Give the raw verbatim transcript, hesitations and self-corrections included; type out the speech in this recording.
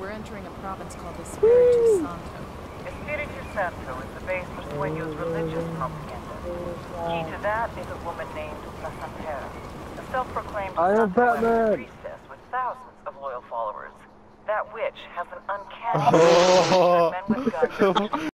we're entering a province called Espiritu Santo. Espiritu Santo is the base for Sueño's religious propaganda. Key to that is a woman named La Santera, a self-proclaimed I am Batman. priestess with thousands of loyal followers. That witch has an uncanny ability to turn men with guns